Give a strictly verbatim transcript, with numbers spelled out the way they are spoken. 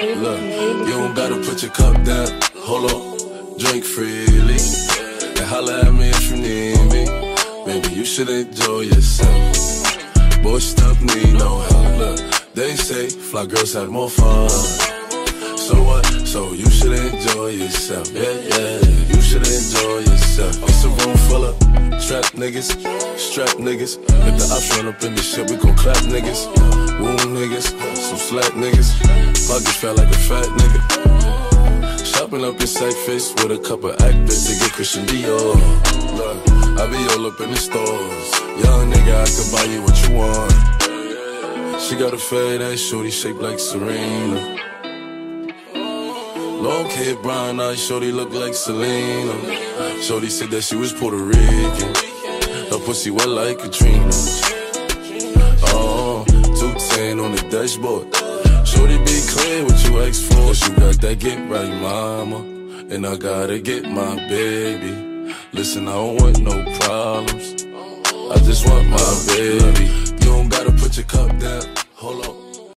Look, you don't gotta put your cup down. Hold on, drink freely and holla at me if you need me. Baby, you should enjoy yourself. Boy, stuff need no help. Look, they say fly girls have more fun. So what? So you should enjoy yourself. Yeah, yeah, you should enjoy yourself. It's a room full of strap niggas, strap niggas. If the ops run up in this shit, we gon' clap niggas. Wound niggas, some slack niggas. Pockets felt like a fat nigga. Shopping up in sack face with a couple actors to get Christian Dior. Look, I be all up in the stores. Young nigga, I can buy you what you want. She got a fat ass shorty shaped like Serena. Long hair, brown eyes, shorty look like Selena. Shorty said that she was Puerto Rican. Her pussy wet like Katrina. Oh, two ten on the dashboard. Shorty be clear what you ask for. Cause you got that get right, mama. And I gotta get my baby. Listen, I don't want no problems. I just want my baby. You don't gotta put your cup down. Hold on.